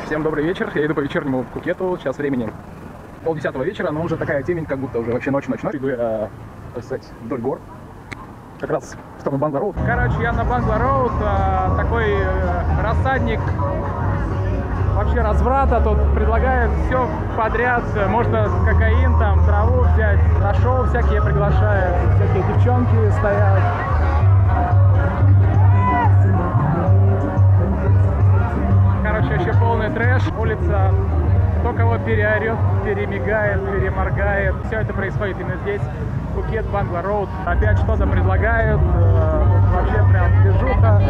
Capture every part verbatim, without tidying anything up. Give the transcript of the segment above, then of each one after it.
Всем добрый вечер. Я иду по вечернему Пхукету. Сейчас времени полдесятого вечера, но уже такая темень, как будто уже вообще ночь-ночь-ночь. Иду я, так сказать, вдоль гор. Как раз в сторону Бангла-Роуд. Короче, я на Бангла-Роуд. А, такой э, рассадник вообще разврата. Тут предлагают все подряд. Можно кокаин, там, траву взять. На шоу всякие приглашают. Всякие девчонки стоят. Короче, вообще полный трэш. Улица, кто кого переорет, перемигает, переморгает. Все это происходит именно здесь. Пхукет, Бангла-Роуд. Опять что-то предлагают. Вообще прям движуха.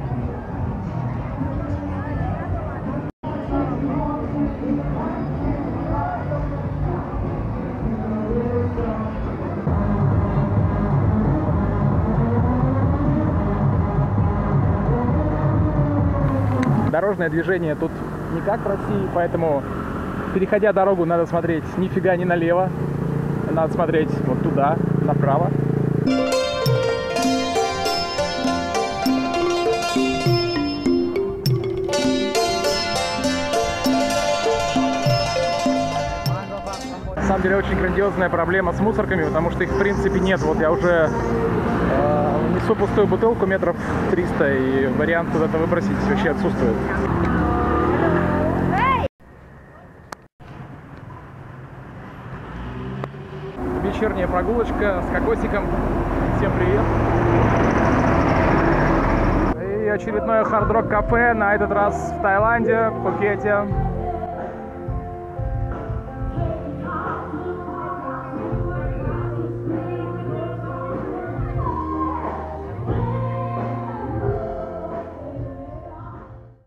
Дорожное движение тут не как в России, поэтому, переходя дорогу, надо смотреть нифига не налево, надо смотреть вот туда, направо. На самом деле очень грандиозная проблема с мусорками, потому что их в принципе нет. Вот я уже э, несу пустую бутылку метров триста, и вариант куда-то выбросить вообще отсутствует. Вечерняя прогулочка с кокосиком. Всем привет! И очередное хард-рок кафе, на этот раз в Таиланде, в Пхукете.